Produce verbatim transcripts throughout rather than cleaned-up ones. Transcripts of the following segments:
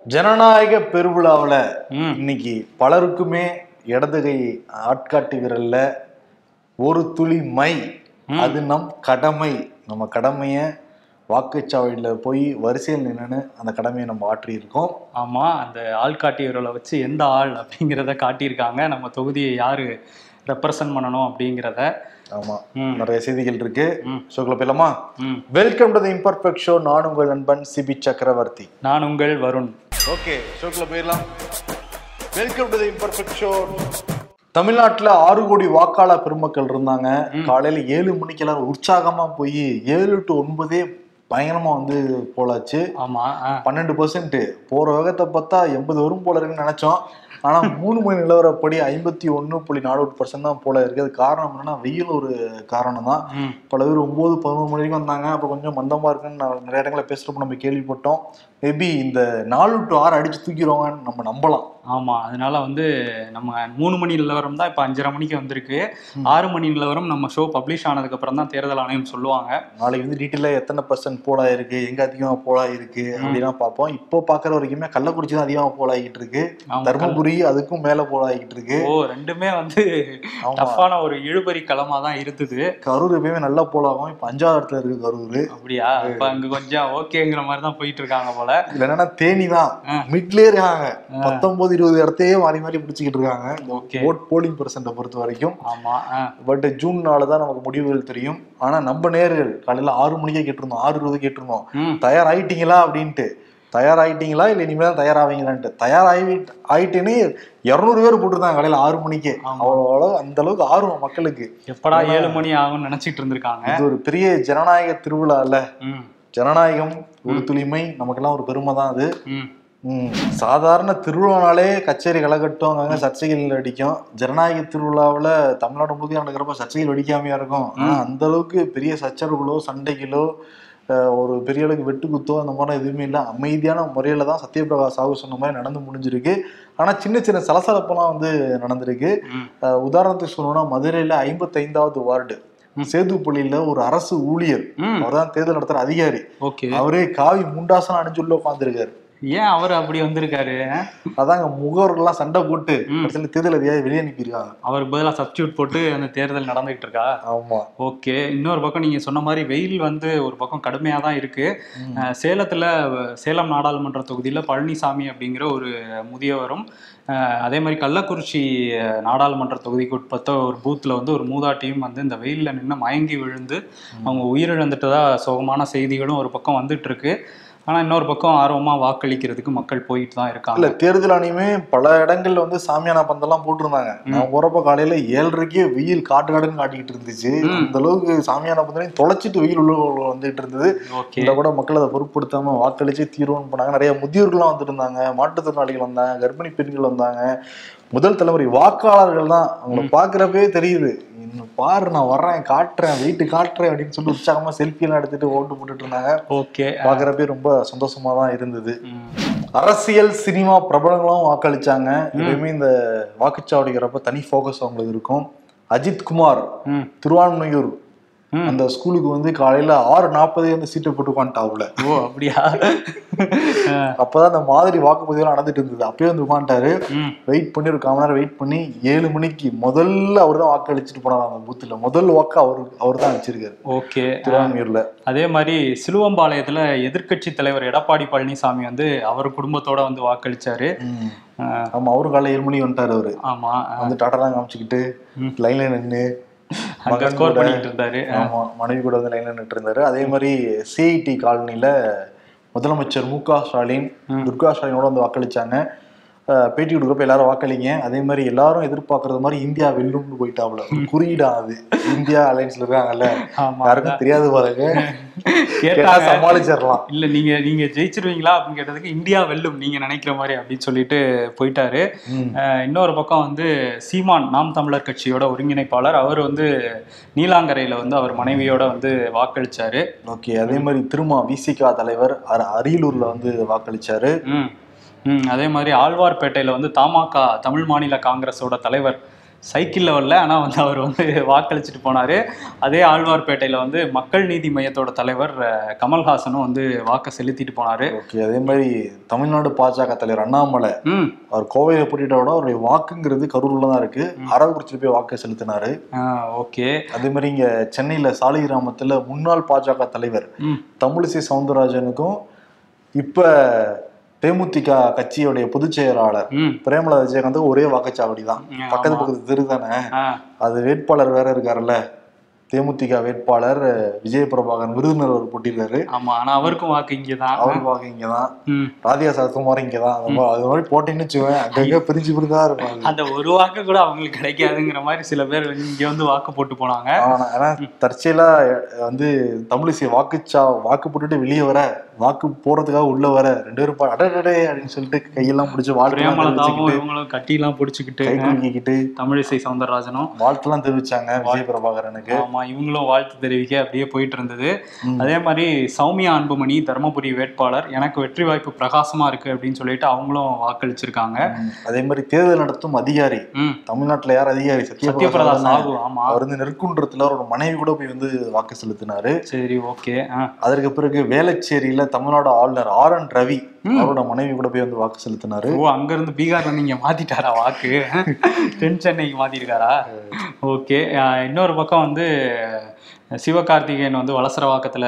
ஜனநாயக பெருவிழாவில் இன்னைக்கு பலருக்குமே இடதுகை ஆட்காட்டி விரல்ல ஒரு துளி மை, அது நம் கடமை. நம்ம கடமையை வாக்குச்சாவடியில் போய் வரிசையில் நின்று அந்த கடமையை நம்ம ஆற்றி இருக்கோம். ஆமா, அந்த ஆள்காட்டி விரலை வச்சு எந்த ஆள் அப்படிங்கிறத காட்டியிருக்காங்க. நம்ம தொகுதியை யாரு ரெப்ரசன்ட் பண்ணணும் அப்படிங்கிறத. ஆமா, நிறைய செய்திகள் இருக்கு. ஷோக்குள்ள போயிடலாமா? Welcome to the imperfect show. நான் உங்கள் நண்பன் சிபி சக்கரவர்த்தி. நான் உங்கள் வருண். ஓகே, ஷோக்குள்ள போயிடலாம். Welcome to the imperfect show. தமிழ்நாட்டுல ஆறு கோடி வாக்காளர் பெருமக்கள் இருந்தாங்க. காலையில ஏழு மணிக்கு எல்லாரும் உற்சாகமா போய் ஏழு டு ஒன்பதே பயங்கரமா வந்து போலாச்சு. ஆமா, பன்னெண்டு பர்சன்ட் போற வேகத்தை பார்த்தா எண்பது வரும் போல இருக்குன்னு நினைச்சோம். ஆனா மூணு மணி நிலவரப்படி ஐம்பத்தி ஒன்னு புள்ளி நாலு பர்சன்ட் தான் போல இருக்கு. அது காரணம் என்னன்னா வெயில் ஒரு காரணம் தான். பல பேர் ஒன்பது பதினொரு மணி வரைக்கும் வந்தாங்க. அப்ப கொஞ்சம் மந்தமா இருக்குன்னு நிறைய இடங்களை பேசுறப்ப நம்ம கேள்விப்பட்டோம். மேபி இந்த நாலு டு ஆறு அடிச்சு தூக்கிடுவாங்கன்னு நம்ம நம்பலாம். ஆமா, அதனால வந்து நம்ம மூணு மணி நிலவரம் தான் இப்ப அஞ்சரை மணிக்கு வந்திருக்கு. ஆறு மணி நிலவரம் நம்ம ஷோ பப்ளிஷ் ஆனதுக்கு அப்புறம் தான் தேர்தல் ஆணையம் சொல்லுவாங்க. நாளைக்கு வந்து டீட்டெயிலா எத்தனை பர்சன்ட் போலா இருக்கு, எங்க அதிகமா போலா இருக்கு அப்படின்னா பார்ப்போம். இப்போ பாக்குற வரைக்குமே கள்ளக்குறிச்சி தான் அதிகமா போலாகிட்டு இருக்கு. தர்மபுரி அதுக்கும் மேல போலாகிட்டு இருக்கு. ஓ, ரெண்டுமே வந்து டஃப்பான ஒரு இழுபறி களமா தான் இருந்தது. கரூர் எப்பயுமே நல்லா போலாகும். இப்ப அஞ்சாவது இடத்துல இருக்கு கரூர். அப்படியா? இப்ப அங்க கொஞ்சம் ஓகேங்கிற மாதிரி தான் போயிட்டு இருக்காங்க போல. இல்ல என்னன்னா தேனி தான் மிட்லே இருக்காங்க. பத்தொன்பது இருபது இடத்தையே மாறி மாறி பிடிச்சிக்கிட்டு இருக்காங்க ஓட் போலிங் பெர்சன்ட்டை பொறுத்த வரைக்கும். ஆமா, பட் ஜூன் நாலு தான் நமக்கு முடிவுகள் தெரியும். ஆனா நம்ம நேர்கள் காலையில ஆறு மணிக்கே கேட்டிருந்தோம், ஆறு இருபது கேட்டிருந்தோம், தயாராயிட்டீங்களா அப்படின்ட்டு. தயாராயிட்டீங்களா இல்ல இனிமேல் தயாராவீங்களான்ட்டு. தயாராகி ஆயிட்டுன்னு இருநூறு பேர் போட்டிருந்தாங்க காலையில ஆறு மணிக்கே. அவ்வளோ அந்த அளவுக்கு ஆர்வம் மக்களுக்கு. எப்படா ஏழு மணி ஆகும்னு நினைச்சிட்டு இருந்திருக்காங்க. இது ஒரு பெரிய ஜனநாயக திருவிழா இல்ல. ஜனநாயகம் ஒரு துளிமை நமக்கெல்லாம் ஒரு பெருமை தான் அது. உம் சாதாரண திருவிழானாலே கச்சேரி களைகட்டும், அங்கங்க சர்ச்சைகள் அடிக்கும். ஜனநாயக திருவிழாவில் தமிழ்நாடு முழுக்க நடக்கிறப்ப சர்ச்சைகள் வெடிக்காமையா இருக்கும். ஆனா அந்த அளவுக்கு பெரிய சச்சரவுகளோ சண்டைகளோ ஒரு பெரிய அளவுக்கு வெட்டு குத்தோ அந்த மாதிரி எதுவுமே இல்லை. அமைதியான முறையில தான் சத்யபிரகாஷ் சாகு சொன்ன மாதிரி நடந்து முடிஞ்சிருக்கு. ஆனா சின்ன சின்ன சலசலப்பெல்லாம் வந்து நடந்திருக்கு. உதாரணத்துக்கு சொல்லணும்னா மதுரையில ஐம்பத்தி ஐந்தாவது வார்டு சேதுப்பள்ளியில ஒரு அரசு ஊழியர், அவர்தான் தேர்தல் நடத்துற அதிகாரி, அவரே காவி முண்டாசனம் அணிஞ்சுள்ள உட்காந்துருக்காரு. ஏன் அவர் அப்படி வந்திருக்காரு? அதாங்க முகவர்கள்லாம் சண்டை போட்டு தேர்தல் அதிகாரி வெளியே அனுப்பியிருக்காங்க. அவருக்கு பதிலாக சப்ஸ்டியூட் போட்டு அந்த தேர்தல் நடந்துகிட்டு இருக்கா? ஆமா. ஓகே, இன்னொரு பக்கம் நீங்க சொன்ன மாதிரி வெயில் வந்து ஒரு பக்கம் கடுமையா தான் இருக்கு. சேலத்துல சேலம் நாடாளுமன்ற தொகுதியில பழனிசாமி அப்படிங்கிற ஒரு முதியவரும், அதே மாதிரி கள்ளக்குறிச்சி நாடாளுமன்ற தொகுதிக்கு உட்பட்ட ஒரு பூத்துல வந்து ஒரு மூதாட்டியும் வந்து இந்த வெயில்ல நின்று மயங்கி விழுந்து அவங்க உயிரிழந்துட்டதா சோகமான செய்திகளும் ஒரு பக்கம் வந்துட்டு இருக்கு. ஆனா இன்னொரு பக்கம் ஆர்வமா வாக்களிக்கிறதுக்கு மக்கள் போயிட்டு தான் இருக்காங்க. இல்ல தேர்தல் ஆணையமே பல இடங்கள்ல வந்து சாமியான பந்தெல்லாம் போட்டிருந்தாங்க. நான் போறப்ப காலையில ஏழரைக்கே வெயில் காட்டு காடுன்னு காட்டிக்கிட்டு இருந்துச்சு. அந்த அளவுக்கு சாமியான பந்தலையும் தொலைச்சிட்டு வெயில் உள்ள வந்துட்டு இருந்தது. இந்த கூட மக்கள் அதை பொருட்படுத்தாம வாக்களிச்சு தீர்வுன்னு பண்ணாங்க. நிறைய முதியோர்கள்லாம் வந்துட்டு இருந்தாங்க, மாற்றுத்திறனாளிகள் வந்தாங்க, கர்ப்பிணி பெண்கள் வந்தாங்க. முதல் தலைமுறை வாக்காளர்கள் தான். அவங்களை பாக்குறப்பே தெரியுது, பாரு நான் வர்றேன் காட்டுறேன் வெயிட்டு காட்டுறேன் அப்படின்னு சொல்லி உற்சாகமா செல்ஃபி எல்லாம் எடுத்துட்டு ஓட்டு போட்டுட்டு இருந்தாங்க. ஓகே, பாக்குறப்பே ரொம்ப சந்தோஷமா தான் இருந்தது. அரசியல் சினிமா பிரபலங்களும் வாக்களிச்சாங்க. எப்பயுமே இந்த வாக்குச்சாவடிக்கிறப்ப தனி போக்கஸ் அவங்களுக்கு இருக்கும். அஜித் குமார் திருவான்மையூர் அந்த ஸ்கூலுக்கு வந்து காலையில ஆறு நாற்பதே வந்து சீட்டை போட்டு உட்காந்துட்டாவுல. ஓ அப்படியா? அப்பதான் அந்த மாதிரி வாக்குப்பதிவெல்லாம் நடந்துட்டு இருந்தது. அப்பயே வந்து உட்காந்துட்டாரு. வெயிட் பண்ணி ஒரு கால் மணி நேரம் வெயிட் பண்ணி ஏழு மணிக்கு முதல்ல அவர் தான் வாக்களிச்சுட்டு போனார். அந்த பூத்துல முதல் வாக்கு அவரு அவர் தான் வச்சிருக்காரு. ஓகே, திருவான்மையூர்ல. அதே மாதிரி சிலுவம்பாளையத்துல எதிர்கட்சி தலைவர் எடப்பாடி பழனிசாமி வந்து அவர் குடும்பத்தோட வந்து வாக்களிச்சாரு. ஆமா, அவரும் காலையில ஏழு மணிக்கு வந்துட்டாரு. அவரு ஆமா வந்து டாட்டா காமிச்சுக்கிட்டு லைன்ல நின்று மனைவி கூட வந்து லைன்ல நின்று இருந்தாரு. அதே மாதிரி சிஐடி காலனில முதலமைச்சர் மு க ஸ்டாலின் துர்கா ஸ்டாலினோட வந்து வாக்களிச்சாங்க. பேட்டி கொடுக்குறப்ப எல்லாரும் வாக்களிங்க. அதே மாதிரி எல்லாரும் எதிர்பார்க்கறது மாதிரி இந்தியா வெல்லும்னு போயிட்டாவுல. குறியீடா அது இந்தியா அலைன்ஸ்ல இருக்காங்கல்ல, யாருக்கும் தெரியாது பாருங்க, சமாளிச்சிடலாம். இல்ல நீங்க நீங்க ஜெயிச்சிருவீங்களா அப்படின்னு கேட்டதுக்கு இந்தியா வெல்லும் நீங்க நினைக்கிற மாதிரி அப்படின்னு சொல்லிட்டு போயிட்டாரு. இன்னொரு பக்கம் வந்து சீமான் நாம் தமிழர் கட்சியோட ஒருங்கிணைப்பாளர், அவர் வந்து நீலாங்கரையில வந்து அவர் மனைவியோட வந்து வாக்களிச்சாரு. ஓகே, அதே மாதிரி திருமா விசிகா தலைவர் அரியலூர்ல வந்து வாக்களிச்சாரு. ம் அதே மாதிரி ஆழ்வார்பேட்டையில வந்து தமாக தமிழ் மாநில காங்கிரஸோட தலைவர் சைக்கிளில் வரல, ஆனால் வந்து அவர் வந்து வாக்களிச்சுட்டு போனார். அதே ஆழ்வார்பேட்டையில் வந்து மக்கள் நீதி மையத்தோட தலைவர் கமல்ஹாசனும் வந்து வாக்கை செலுத்திட்டு போனார். ஓகே, அதே மாதிரி தமிழ்நாடு பாஜக தலைவர் அண்ணாமலை அவர் கோவையில் போட்டிட்ட விட அவருடைய வாக்குங்கிறது கரூரில் தான் இருக்கு. அரவக்குறிச்சியில் போய் வாக்கு செலுத்தினாரு. ஓகே, அதே மாதிரி இங்க சென்னையில் சாலிகிராமத்தில் முன்னாள் பாஜக தலைவர் தமிழிசை சவுந்தரராஜனுக்கும் இப்ப தேமுதிக கட்சியுடைய பொதுச் செயலாளர் பிரேமலதா விஜயகாந்த் ஒரே வாக்குச்சாவடி தான், பக்கத்து பக்கத்து தெரு தானே. அது வேட்பாளர் வேற இருக்காருல்ல, தேமுதிக வேட்பாளர் விஜய பிரபாகரன் விருதுநகர் அவர் போட்டிருக்காரு. ஆமா, ஆனா அவருக்கும் வாக்கு இங்கதான், அவருக்கு வாக்கு இங்கதான். ராதிகா சரத்குமார் இங்கதான். அது மாதிரி போட்டின்னு வச்சுவேன், அங்கங்க பிரிஞ்சு பிரிஞ்சுதான் இருக்கும். அந்த ஒரு வாக்கு கூட அவங்களுக்கு கிடைக்காதுங்கிற மாதிரி சில பேர் இங்க வந்து வாக்கு போட்டு போனாங்க. ஆனா தற்செயலா வந்து தமிழிசை வாக்குச்சா வாக்கு போட்டுட்டு வெளியே வர, வாக்கு போறதுக்காக உள்ள வர ரெண்டு பேரும் அடடே அப்படின்னு சொல்லிட்டு கையெல்லாம் பிடிச்சி வாழ்த்து கட்டி எல்லாம் பிடிச்சிக்கிட்டு கைக்குலிக்கிட்டு தமிழிசை சவுந்தரராஜனும் வாழ்த்துலாம் தெரிவிச்சாங்க விஜய பிரபாகரனுக்கு. ஆமா, இவங்களும் வாழ்த்து தெரிவிக்க அப்படியே போயிட்டு இருந்தது. அதே மாதிரி சௌமியா அன்புமணி தருமபுரி வேட்பாளர், எனக்கு வெற்றி வாய்ப்பு பிரகாசமா இருக்கு அப்படின்னு சொல்லிட்டு அவங்களும் வாக்களிச்சிருக்காங்க. அதே மாதிரி தேர்தல் நடத்தும் அதிகாரி தமிழ்நாட்டுல யார் அதிகாரி, சத்யபிரதா சாகு. ஆமா, அவர் வந்து நெற்குன்றத்துல அவரோட மனைவி கூட போய் வந்து வாக்கு செலுத்தினாரு. சரி, ஓகே. அதற்கு பிறகு வேளச்சேரியில தமிழ்நாடு ஆளுநர் ஆர் என் ரவி அவரோட மனைவி கூட போய் வந்து வாக்கு செலுத்தினாரு. ஓ, அங்க இருந்து பீகார்ல நீங்க மாத்திட்டாரா வாக்கு? தென் சென்னைக்கு மாத்திருக்காரா? ஓகே. இன்னொரு பக்கம் வந்து சிவகார்த்திகேயன் வந்து வலசரவாக்கத்துல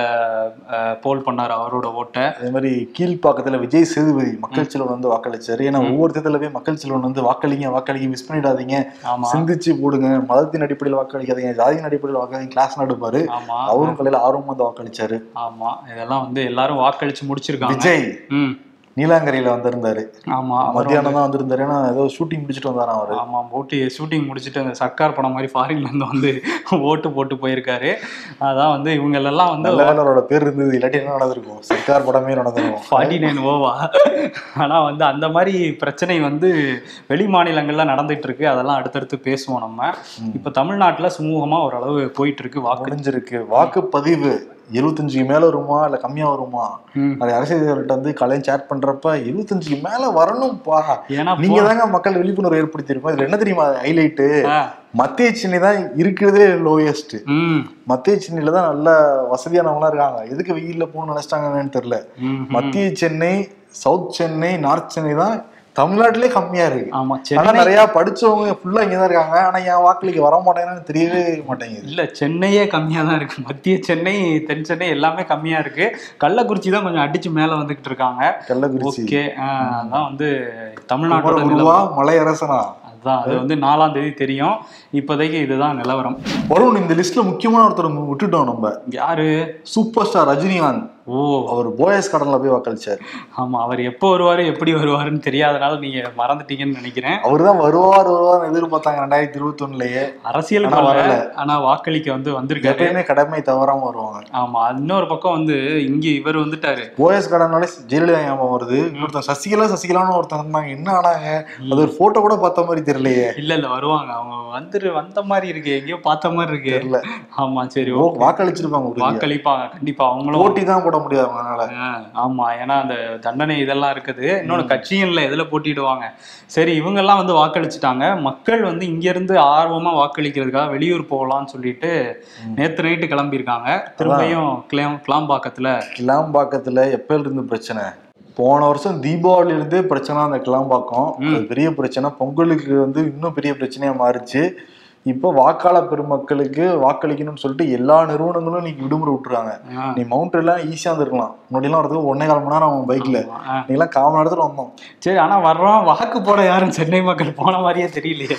போல் பண்ணாரு அவரோட ஓட்டை. அதே மாதிரி கீழ்பாக்கத்துல விஜய் சேதுபதி மக்கள் செல்வன் வந்து வாக்களிச்சாரு. ஏன்னா ஒவ்வொரு தேர்தல போய் மக்கள் செல்வன் வந்து வாக்களிங்க வாக்களிங்க மிஸ் பண்ணிடாதீங்க, சிந்திச்சு போடுங்க, மதத்தின் அடிப்படையில் வாக்களிக்காதீங்க, ஜாதியின் அடிப்படையில் வாக்களிங்க கிளாஸ் நடுப்பாரு. அவரும் கலையில ஆர்வம் வந்து வாக்களிச்சாரு. ஆமா, இதெல்லாம் வந்து எல்லாரும் வாக்களிச்சு முடிச்சிருக்காங்க. விஜய் நீலாங்கரையில வந்திருந்தாரு. ஆமா, மத்தியானம் தான் வந்திருந்தாரு. ஏன்னா ஏதோ ஷூட்டிங் முடிச்சுட்டு வந்தாராம் அவரு. ஆமா, போட்டி ஷூட்டிங் முடிச்சுட்டு அந்த சர்க்கார் படம் மாதிரி ஃபாரின்ல இருந்து வந்து ஓட்டு போட்டு போயிருக்காரு. அதான் வந்து இவங்க எல்லாம் வந்து அவரோட பேர் இருந்தது, இல்லாட்டி என்ன நடந்திருக்கும், சர்க்கார் படமே நடந்திருக்கும். ஃபார்ட்டி நைன் ஓவா. ஆனா வந்து அந்த மாதிரி பிரச்சனை வந்து வெளி மாநிலங்கள்ல நடந்துட்டு இருக்கு. அதெல்லாம் அடுத்தடுத்து பேசுவோம் நம்ம. இப்ப தமிழ்நாட்டுல சுமூகமா ஓரளவு போயிட்டு இருக்கு, வாக்குஞ்சிருக்கு. வாக்குப்பதிவு எழுபத்தஞ்சுக்கு மேல வருமா இல்ல கம்மியா வருமா? அது அரசியல்கிட்ட வந்து கலைஞர் சேட் பண்றப்ப எழுபத்தஞ்சுக்கு மேல வரணும்பா, நீங்க தாங்க மக்கள் விழிப்புணர்வு ஏற்படுத்தி இருக்கோம். இதுல என்ன தெரியுமா ஹைலைட்டு, மத்திய சென்னை தான் இருக்கிறதே லோயஸ்ட். மத்திய சென்னையில தான் நல்ல வசதியானவங்களா இருக்காங்க. எதுக்கு வெயில்ல போகணும்னு நினைச்சிட்டாங்கன்னு தெரியல. மத்திய சென்னை, சவுத் சென்னை, நார்த் சென்னை தான் தமிழ்நாட்டிலே கம்மியா இருக்கு. ஆமா, ஆனா நிறைய படிச்சவங்க ஃபுல்லா இங்கதான் இருக்காங்க. ஆனா என் வாக்களிக்கு வர மாட்டேங்கன்னு தெரியவே மாட்டேங்குது. இல்ல, சென்னையே கம்மியா தான் இருக்கு. மத்திய சென்னை, தென் சென்னை எல்லாமே கம்மியா இருக்கு. கள்ளக்குறிச்சி தான் கொஞ்சம் அடிச்சு மேல வந்துகிட்டு இருக்காங்க. கள்ளக்குறிச்சி ஓகே. அதான் வந்து தமிழ்நாட்டோட மலை அரசனா, அது வந்து நாலாம் தேதி தெரியும். இப்போதைக்கு இதுதான் நிலவரம். வருண், இந்த லிஸ்ட்ல முக்கியமான ஒருத்தர் விட்டுட்டோம் நம்ம. யாரு? Super star Rajinikanth. ஓ, அவர் போயஸ் கடன்ல போய் வாக்களிச்சார். ஆமா, அவர் எப்போ வருவாரு எப்படி வருவாருன்னு தெரியாதனால நீங்க மறந்துட்டீங்கன்னு நினைக்கிறேன். அவர் தான் வருவார் வருவார் எதிர்பார்த்தாங்க ரெண்டாயிரத்தி இருபத்தி ஒண்ணுலயே. அரசியல் வரல, ஆனா வாக்களிக்க வந்து வந்திருக்காரு. எப்பயுமே கடமை தவறாம வருவாங்க. ஆமா, இன்னொரு பக்கம் வந்து இங்க இவர் வந்துட்டாரு. போயஸ் கடனாலே ஜெயலலிதா ஞாபகம் வருது. இன்னொருத்தன் சசிகலா சசிகலான்னு ஒருத்தன் இருந்தாங்க. என்ன ஆனாங்க? அது ஒரு போட்டோ கூட பார்த்த மாதிரி தெரியலையே. இல்ல இல்ல வருவாங்க, அவங்க வந்துட்டு வந்த மாதிரி இருக்கு, எங்கேயோ பார்த்த மாதிரி இருக்கு. இல்ல, ஆமா, சரி, வாக்களிச்சிருப்பாங்க, வாக்களிப்பாங்க கண்டிப்பா. அவங்களும் போட்டி தான் போட முடியாது அவங்களால. ஆமா, ஏன்னா அந்த தண்டனை இதெல்லாம் இருக்குது. இன்னொன்னு கட்சிகள்ல எதுல போட்டிடுவாங்க. சரி, இவங்க எல்லாம் வந்து வாக்களிச்சுட்டாங்க. மக்கள் வந்து இங்க இருந்து ஆர்வமா வாக்களிக்கிறதுக்காக வெளியூர் போகலாம்னு சொல்லிட்டு நேத்து நைட்டு கிளம்பியிருக்காங்க. திரும்பியும் கிளாம் கிளாம்பாக்கத்துல கிளாம்பாக்கத்துல எப்ப இருந்து பிரச்சனை? போன வருஷம் தீபாவளில இருந்தே பிரச்சனை அந்த கிளாம்பாக்கம். பெரிய பிரச்சனை. பொங்கலுக்கு வந்து இன்னும் பெரிய பிரச்சனையா மாறிச்சு. இப்போ வாக்காளர் பெருமக்களுக்கு வாக்களிக்கணும்னு சொல்லிட்டு எல்லா நிறுவனங்களும் இன்னைக்கு விடுமுறை விட்டுருக்காங்க. நீ மவுண்ட் எல்லாம் ஈஸியா வந்துருக்கலாம். முன்னாடி எல்லாம் வரதுக்கு ஒன்னே கால் மணி நேரம் அவன் பைக்ல, நீ எல்லாம் கால் மணி நேரத்துல வந்தோம். சரி, ஆனா வர்றோம் வாக்கு போட யாரும் சென்னை மக்கள் போன மாதிரியே தெரியலையே.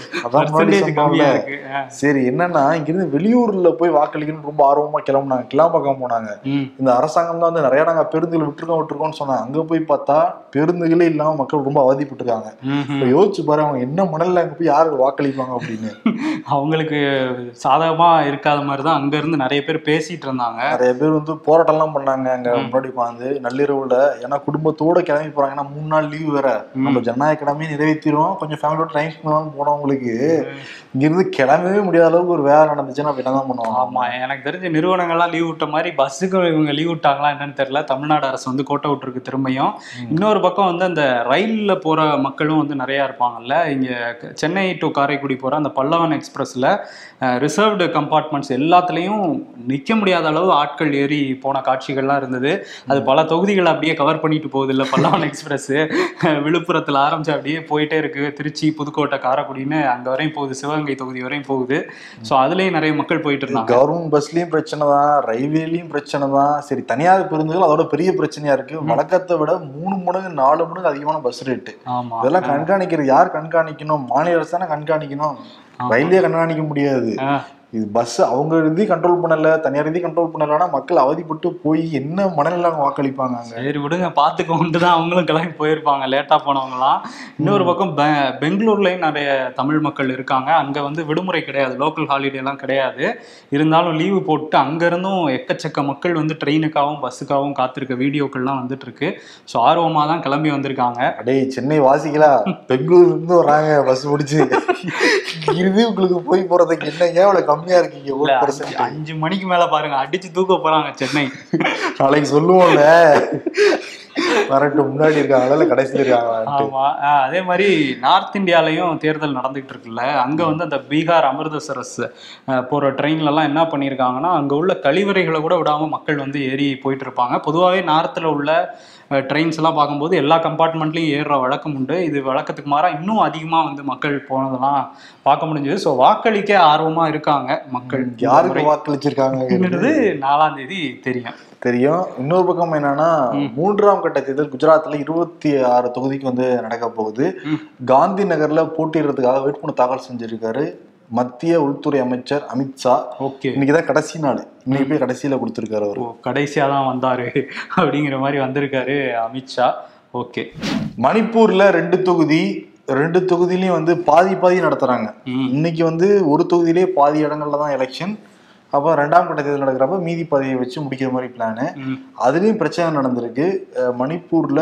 அதான் சரி, என்னன்னா இங்க இருந்து வெளியூர்ல போய் வாக்களிக்கணும்னு ரொம்ப ஆர்வமா கிளம்புனாங்க. கிளாம்பாக்கம் போனாங்க. இந்த அரசாங்கம் தான் வந்து நிறைய நாங்க பேருந்துகள் விட்டுருக்கோம் விட்டுருக்கோம்னு சொன்னாங்க. அங்க போய் பார்த்தா பேருந்துகளே இல்லாம மக்கள் ரொம்ப அவதிப்பட்டு இருக்காங்க. யோசிச்சு பாரு, அவங்க என்ன மணல்ல அங்க போய் யாரு வாக்களிப்பாங்க அப்படின்னு. அவங்களுக்கு சாதகமா இருக்காத மாதிரிதான் அங்க இருந்து நிறைய பேர் பேசிட்டு இருந்தாங்க. நிறைய பேர் வந்து போராட்டம் எல்லாம் பண்ணாங்க அங்க முன்னாடி உட்காந்து நள்ளிரவுல. ஏன்னா குடும்பத்தோட கிளம்பி போறாங்க, ஏன்னா மூணு நாள் லீவ் வேற. நம்ம ஜனநாயக கிழமையை நிறைவேற்றிடும், கொஞ்சம் ஃபேமிலியோட டைம் ஸ்பெண்ட் போனவங்களுக்கு இங்கிருந்து கிளம்பவே முடியாத அளவுக்கு ஒரு வேலை நடந்துச்சுன்னா அப்ப என்னதான் பண்ணுவாங்க. ஆமா, எனக்கு தெரிஞ்ச நிறுவனங்கள்லாம் லீவ் விட்ட மாதிரி பஸ்ஸுக்கு இவங்க லீவ் விட்டாங்களா என்னன்னு தெரியல. தமிழ்நாடு அரசு வந்து கோட்டை விட்டுருக்கு திரும்பியும். இன்னொரு பக்கம் வந்து அந்த ரயில்ல போற மக்களும் வந்து நிறைய இருப்பாங்கல்ல. இங்க சென்னை டு காரைக்குடி போற அந்த பல்லவன் எக்ஸ்பிரஸ்ல ரிசர்வ்டு கம்பார்ட்மெண்ட்ஸ் எல்லாத்துலேயும் நிற்க முடியாத அளவு ஆட்கள் ஏறி போன காட்சிகள்லாம் இருந்தது. அது பல தொகுதிகளை அப்படியே கவர் பண்ணிட்டு போகுது இல்லை பல்லவன் எக்ஸ்பிரஸ். விழுப்புரத்தில் ஆரம்பிச்சு அப்படியே போயிட்டே இருக்கு, திருச்சி, புதுக்கோட்டை, காரைக்குடின்னு அங்கே வரையும் போகுது, சிவகங்கை தொகுதி வரையும் போகுது. ஸோ அதுலேயும் நிறைய மக்கள் போயிட்டு இருந்தாங்க. கவர்மெண்ட் பஸ்லயும் பிரச்சனை தான், ரயில்வேலையும் பிரச்சனை தான். சரி, தனியார் பேருந்துகள் அதோட பெரிய பிரச்சனையா இருக்கு. வழக்கத்தை விட மூணு மடங்கு நாலு மடங்கு அதிகமான பஸ் ரேட்டு. ஆமா, இதெல்லாம் கண்காணிக்கிறது யார் கண்காணிக்கணும்? மாநில அரசு தானே கண்காணிக்கணும், ரயிலே கண்காணிக்க முடியாது. இது பஸ் அவங்க இதையும் கண்ட்ரோல் பண்ணல, தனியார் இதையும் கண்ட்ரோல் பண்ணலன்னா மக்கள் அவதிப்பட்டு போய் என்ன மனநிலை வாக்களிப்பாங்க அங்க. சரி விடுங்க, பார்த்துக்கொண்டு தான் அவங்களும் கிளம்பி போயிருப்பாங்க லேட்டா போனவங்களாம். இன்னொரு பக்கம் பெ பெங்களூர்லயும் நிறைய தமிழ் மக்கள் இருக்காங்க. அங்க வந்து விடுமுறை கிடையாது, லோக்கல் ஹாலிடே எல்லாம் கிடையாது. இருந்தாலும் லீவு போட்டு அங்க இருந்தும் எக்கச்சக்க மக்கள் வந்து ட்ரெயினுக்காகவும் பஸ்ஸுக்காகவும் காத்திருக்க வீடியோக்கள்லாம் வந்துட்டு இருக்கு. ஸோ ஆர்வமா தான் கிளம்பி வந்திருக்காங்க. அடே சென்னை வாசிகளா, பெங்களூர்ல இருந்து வராங்க பஸ் முடிச்சு, இறுதி உங்களுக்கு போய் போறதுக்கு என்ன எவ்வளவு கம்மியா இருக்கீங்க? அஞ்சு மணிக்கு மேல பாருங்க, அடிச்சு தூக்க போறாங்க சென்னை. நாளைக்கு சொல்லுவோம்ல, வரட்டு முன்னாடி இருக்காங்களா கடைசியில் இருக்காங்க. ஆமா, அதே மாதிரி நார்த் இந்தியாலையும் தேர்தல் நடந்துகிட்டு இருக்குல்ல. அங்க வந்து அந்த பீகார் அமிர்தசரஸ் போற ட்ரெயின்ல எல்லாம் என்ன பண்ணியிருக்காங்கன்னா, அங்க உள்ள கழிவறைகளை கூட விடாம மக்கள் வந்து ஏறி போயிட்டு இருப்பாங்க. பொதுவாகவே நார்த்ல உள்ள ட்ரெயின்ஸ் எல்லாம் பார்க்கும்போது எல்லா கம்பார்ட்மெண்ட்லையும் ஏறுற வழக்கம் உண்டு. இது வழக்கத்துக்கு மாறா இன்னும் அதிகமாக வந்து மக்கள் போனதெல்லாம் பார்க்க முடிஞ்சது. ஸோ வாக்களிக்க ஆர்வமாக இருக்காங்க மக்கள். யாருக்கு வாக்களிச்சிருக்காங்கிறது நாலாம் தேதி தெரியும் தெரியும் இன்னொரு பக்கம் என்னன்னா, மூன்றாம் கட்ட தேர்தல் குஜராத்ல இருபத்தி ஆறு தொகுதிக்கு வந்து நடக்க போகுது. காந்தி நகர்ல போட்டியிடுறதுக்காக வேட்புமனு தாக்கல் செஞ்சிருக்காரு மத்திய உள்துறை அமைச்சர் அமித்ஷா. ஓகே, இன்னைக்குதான் கடைசி நாள், இன்னைக்கு போய் கடைசியில கொடுத்துருக்காரு. அவரு கடைசியா தான் வந்தாரு அப்படிங்கிற மாதிரி வந்திருக்காரு அமித்ஷா. ஓகே, மணிப்பூர்ல ரெண்டு தொகுதி, ரெண்டு தொகுதியிலையும் வந்து பாதி பாதி நடத்துறாங்க. இன்னைக்கு வந்து ஒரு தொகுதியிலேயே பாதி இடங்கள்ல தான் எலெக்ஷன். அப்போ ரெண்டாம் கட்ட தேர்தல் நடக்கிறப்ப மீதி பாதியை வச்சு முடிக்கிற மாதிரி பிளானு. அதுலயும் பிரச்சனை நடந்திருக்கு. மணிப்பூர்ல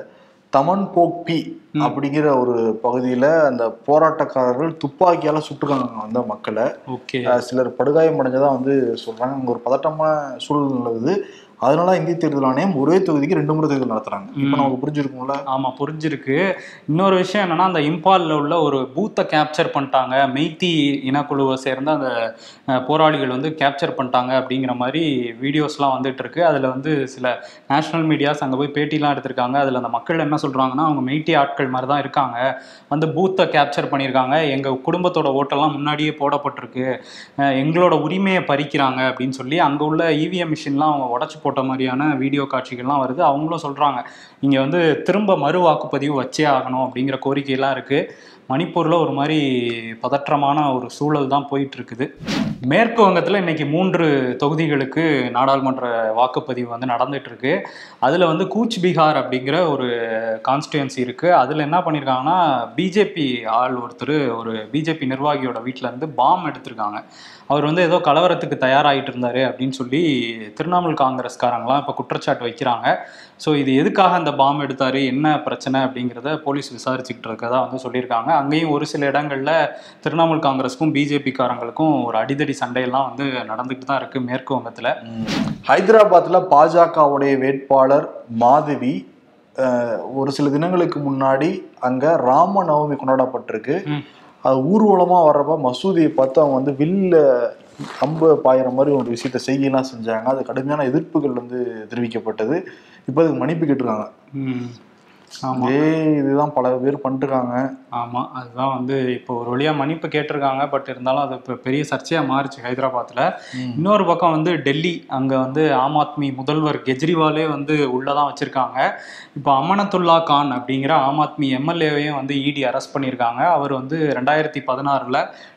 தமன் போக்பி அப்படிங்கிற ஒரு பகுதியில அந்த போராட்டக்காரர்கள் துப்பாக்கியால சுட்டுருக்காங்க அந்த மக்களை. சிலர் படுகாயம் அடைஞ்சதா வந்து சொல்றாங்க. அங்க ஒரு பதட்டமான சூழ்நிலை இருக்குது. அதனால இந்திய தேர்தல் ஆணையம் ஒரே தொகுதிக்கு ரெண்டு முறை தேர்தல் நடத்துறாங்க. இப்போ நமக்கு புரிஞ்சிருக்கும்ல? ஆமா, புரிஞ்சிருக்கு. இன்னொரு விஷயம் என்னன்னா, அந்த இம்பால்ல உள்ள ஒரு பூத்தை கேப்சர் பண்ணிட்டாங்க, மெய்த்தி இனக்குழுவை சேர்ந்த அந்த போராளிகள் வந்து கேப்சர் பண்ணிட்டாங்க அப்படிங்கிற மாதிரி வீடியோஸ்லாம் வந்துட்டு இருக்கு. அதுல வந்து சில நேஷனல் மீடியாஸ் அங்கே போய் பேட்டிலாம் எடுத்திருக்காங்க. அதுல அந்த மக்கள் என்ன சொல்றாங்கன்னா, அவங்க மெய்த்தி ஆட்கள் மாதிரி தான் இருக்காங்க, வந்து பூத்தை கேப்சர் பண்ணியிருக்காங்க, எங்க குடும்பத்தோட ஓட்டெல்லாம் முன்னாடியே போடப்பட்டிருக்கு, எங்களோட உரிமையை பறிக்கிறாங்க அப்படின்னு சொல்லி அங்கே உள்ள இவிஎம் மிஷின்லாம் அவங்க உடச்சு போட்ட மாதிரியான வீடியோ காட்சிகள்லாம் வருது. அவங்களும் சொல்றாங்க, இங்க வந்து திரும்ப மறு வாக்குப்பதிவு வச்சே ஆகணும் அப்படிங்கிற கோரிக்கையெல்லாம் இருக்கு. மணிப்பூர்ல ஒரு மாதிரி பதற்றமான ஒரு சூழல் தான் போயிட்டு இருக்குது. மேற்கு வங்கத்தில் இன்னைக்கு மூன்று தொகுதிகளுக்கு நாடாளுமன்ற வாக்குப்பதிவு வந்து நடந்துட்டு இருக்கு. அதுல வந்து கூச் பீகார் அப்படிங்கிற ஒரு கான்ஸ்டிடுவன்சி இருக்கு. அதுல என்ன பண்ணியிருக்காங்கன்னா, பிஜேபி ஆள் ஒருத்தர் ஒரு பிஜேபி நிர்வாகியோட வீட்டில இருந்து பாம் எடுத்திருக்காங்க. அவர் வந்து ஏதோ கலவரத்துக்கு தயாராகிட்டு இருந்தாரு அப்படின்னு சொல்லி திரிணாமுல் காங்கிரஸ்காரங்களாம் இப்போ குற்றச்சாட்டு வைக்கிறாங்க. ஸோ இது எதுக்காக அந்த பாம் எடுத்தாரு, என்ன பிரச்சனை அப்படிங்கிறத போலீஸ் விசாரிச்சுக்கிட்டு இருக்கதா வந்து சொல்லியிருக்காங்க. அங்கேயும் ஒரு சில இடங்கள்ல திரிணாமுல் காங்கிரஸுக்கும் பிஜேபி காரங்களுக்கும் ஒரு அடிதடி சண்டையெல்லாம் வந்து நடந்துகிட்டு தான் இருக்கு மேற்கு வங்கத்துல. ஹைதராபாத்ல பாஜகவுடைய வேட்பாளர் மாதவி ஒரு சில தினங்களுக்கு முன்னாடி அங்க ராம நவமி கொண்டாடப்பட்டிருக்கு. அது ஊர்வலமா வர்றப்ப மசூதியை பார்த்து அவங்க வந்து வில்ல அம்பு பாயிற மாதிரி ஒரு விஷயத்த செய்யலாம் செஞ்சாங்க. அது கடுமையான எதிர்ப்புகள் வந்து தெரிவிக்கப்பட்டது. இப்போ அதுக்கு மன்னிப்பு கேட்டிருக்காங்க. ஏ இதுதான் பல பேர் பண்ணிருக்காங்க. ஆமா, அதுதான் வந்து இப்போ ஒரு வழியா மன்னிப்பு கேட்டிருக்காங்க. பட் இருந்தாலும் அது இப்போ பெரிய சர்ச்சையா மாறிச்சு ஹைதராபாத்ல. இன்னொரு பக்கம் வந்து டெல்லி, அங்க வந்து ஆம் ஆத்மி முதல்வர் கெஜ்ரிவாலே வந்து உள்ளதான் வச்சிருக்காங்க. இப்போ அமனத்துல்லா கான் அப்படிங்கிற ஆம் ஆத்மி எம்எல்ஏவையும் வந்து இடி அரெஸ்ட் பண்ணியிருக்காங்க. அவர் வந்து ரெண்டாயிரத்தி பதினாறுல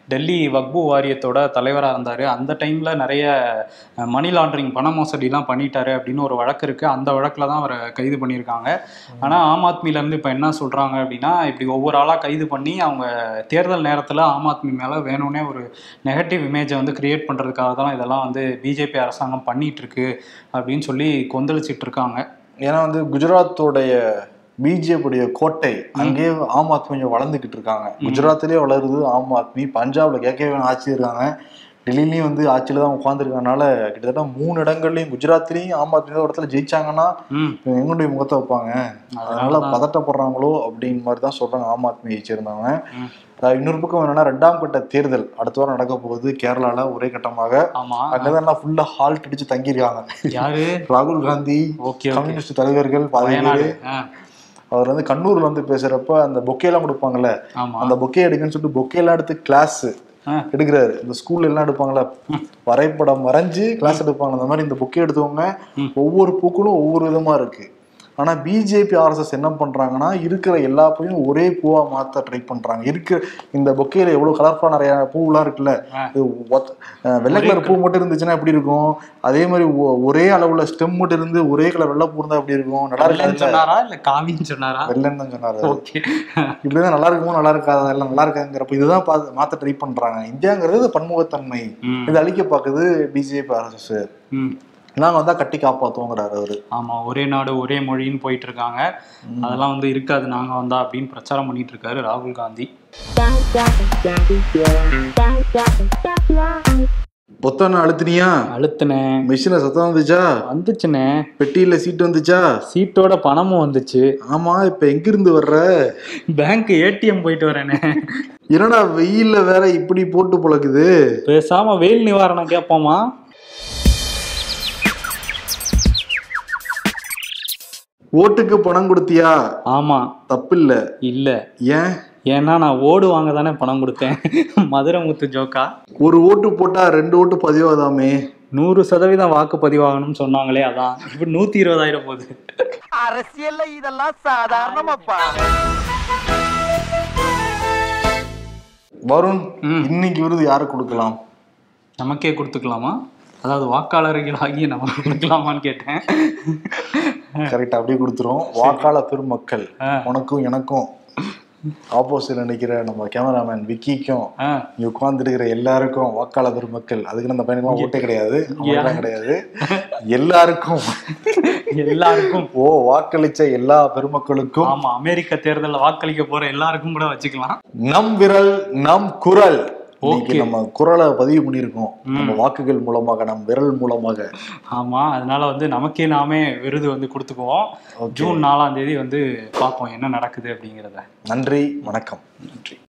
டெல்லி வக்பு வாரியத்தோட தலைவராக இருந்தார். அந்த டைமில் நிறைய மணி லாண்டரிங் பண மோசடிலாம் பண்ணிட்டாரு அப்படின்னு ஒரு வழக்கு இருக்குது. அந்த வழக்கில் தான் அவரை கைது பண்ணியிருக்காங்க. ஆனால் ஆம் ஆத்மிலேருந்து இப்போ என்ன சொல்கிறாங்க அப்படின்னா, இப்படி ஒவ்வொரு ஆளாக கைது பண்ணி அவங்க தேர்தல் நேரத்தில் ஆம் ஆத்மி மேலே வேணும்னே ஒரு நெகட்டிவ் இமேஜை வந்து கிரியேட் பண்ணுறதுக்காக தான் இதெல்லாம் வந்து பிஜேபி அரசாங்கம் பண்ணிட்டு இருக்கு அப்படின்னு சொல்லி கொந்தளிச்சிட்டு இருக்காங்க. ஏன்னா வந்து குஜராத்தோடைய பிஜேபியுடைய கோட்டை அங்கேயே ஆம் ஆத்மி கொஞ்சம் வளர்ந்துக்கிட்டு இருக்காங்க. குஜராத்லேயே வளருது ஆம் ஆத்மி. பஞ்சாப்ல கேட்கவே ஆட்சி இருக்காங்க. டெல்லிலையும் வந்து ஆட்சியில தான் உட்காந்துருக்கனால கிட்டத்தட்ட மூணு இடங்கள்லையும் குஜராத்லயும் ஆம் ஆத்மி தான் இடத்துல ஜெயிச்சாங்கன்னா எங்களுடைய முகத்தை வைப்பாங்க. அதனால பதட்டப்படுறாங்களோ அப்படின்னு மாதிரி தான் சொல்றாங்க ஆம் ஆத்மி ஜெயிச்சிருந்தாங்க. இன்னொரு பக்கம் என்னன்னா, ரெண்டாம் கட்ட தேர்தல் அடுத்த வாரம் நடக்க போகுது கேரளால ஒரே கட்டமாக. அங்கதான் ஃபுல்லா ஹால்ட் அடிச்சு தங்கியிருக்காங்க. யாரு? ராகுல் காந்தி, கம்யூனிஸ்ட் தலைவர்கள் பாதி பேரு. அவர் வந்து கண்ணூர்ல வந்து பேசுறப்ப அந்த பொக்கே எல்லாம் கொடுப்பாங்கல்ல, அந்த பொக்கே எடுக்குன்னு சொல்லிட்டு பொக்கே எல்லாம் எடுத்து கிளாஸ் எடுக்கிறாரு. இந்த ஸ்கூல்ல எல்லாம் எடுப்பாங்கல்ல, வரைபடம் வரைஞ்சு கிளாஸ் எடுப்பாங்க. அந்த மாதிரி இந்த பொக்கே எடுத்தவங்க ஒவ்வொரு பூக்களும் ஒவ்வொரு விதமா இருக்கு. ஆனா பிஜேபி ஆர்எஸ்எஸ் என்ன பண்றாங்கன்னா, இருக்கிற எல்லா பூவையும் ஒரே பூவா மாத்த ட்ரை பண்றாங்க. இருக்கிற இந்த பொக்கையில எவ்வளவு கலர்ஃபுல்லா நிறைய பூவெல்லாம் இருக்குல்ல, வெள்ளை கலர் பூ மட்டும் இருந்துச்சுன்னா எப்படி இருக்கும், அதே மாதிரி ஒரே அளவுல ஸ்டெம் மட்டும் இருந்து ஒரே கலர் வெள்ளை பூ இருந்தா எப்படி இருக்கும்? நல்லா இருக்கா? வெள்ளன்னு தான் சொன்னாரா? இப்படிதான் நல்லா இருக்குமோ நல்லா இருக்காது, எல்லாம் நல்லா இருக்காங்கிறப்ப இதுதான் மாத்த ட்ரை பண்றாங்க. இந்தியாங்கிறது பன்முகத்தன்மை, இது அழிக்க பாக்குது பிஜேபி ஆர்எஸ்எஸ். நாங்க வந்தா கட்டி காப்பாத்துவோங்கிறாரு அவரு. ஆமா, ஒரே நாடு ஒரே மொழின்னு போயிட்டு இருக்காங்க. அதெல்லாம் வந்து இருக்காது நாங்க வந்தா அப்படின்னு பிரச்சாரம் பண்ணிட்டு இருக்காரு ராகுல் காந்தி. பொத்தான அழுத்தினியா? அழுத்தினேன். மிஷின்ல சத்தம் வந்துச்சா? வந்துச்சுனே. பெட்டியில சீட் வந்துச்சா? சீட்டோட பணமும் வந்துச்சு. ஆமா, இப்ப எங்க இருந்து வர்ற? பேங்க் ஏடிஎம் போயிட்டு வரேனே. என்னடா வெயில்ல வேற இப்படி போட்டு பழக்குது? பேசாம வெயில் நிவாரணம் கேட்போமா? ஓட்டுக்கு பணம் கொடுத்தியா? ஆமா. தப்பு இல்ல. இல்ல. ஏன்? ஏன்னா நான் ஓடு வாங்க தானே பணம் கொடுத்தேன். மதுரை முத்து ஜோக்கா. ஒரு ஓட்டு போட்டா ரெண்டு ஓட்டு பதிவாதாமே. நூறு சதவீதம் வாக்கு பதிவாகணும்னு சொன்னாங்களே, அதான் இப்ப நூத்தி இருபதாயிரம் போகுது. அரசியல்ல இதெல்லாம் சாதாரணமாப்பா. வருண், இன்னைக்கு விருது யாரு கொடுக்கலாம்? நமக்கே கொடுத்துக்கலாமா? அதாவது வாக்காளர்கள் ஆகிய நமக்கு கொடுக்கலாமான்னு கேட்டேன். கரெக்டா, அப்படியே கொடுத்துரும். வாக்காளர் பெருமக்கள், உனக்கும் எனக்கும் ஆப்போசிட்ல நினைக்கிற நம்ம கேமராமேன் விக்கிக்கும் இங்க உட்கார்ந்து இருக்கிற எல்லாருக்கும் வாக்காளர் பெருமக்கள். அதுக்கு அந்த பையனுக்கு ஓட்டே கிடையாது, கிடையாது, எல்லாருக்கும் எல்லாருக்கும் ஓ வாக்களிச்ச எல்லா பெருமக்களுக்கும். ஆமா, அமெரிக்க தேர்தலில் வாக்களிக்க போற எல்லாருக்கும் கூட வச்சுக்கலாம். நம் விரல் நம் குரல். நம்ம குரலை பதிவு பண்ணியிருக்கோம் நம்ம வாக்குகள் மூலமாக, நம் விரல் மூலமாக. ஆமா, அதனால வந்து நமக்கே நாமே விருது வந்து கொடுத்துக்குவோம். ஜூன் நாலாம் தேதி வந்து பார்ப்போம் என்ன நடக்குது அப்படிங்கிறத. நன்றி, வணக்கம். நன்றி.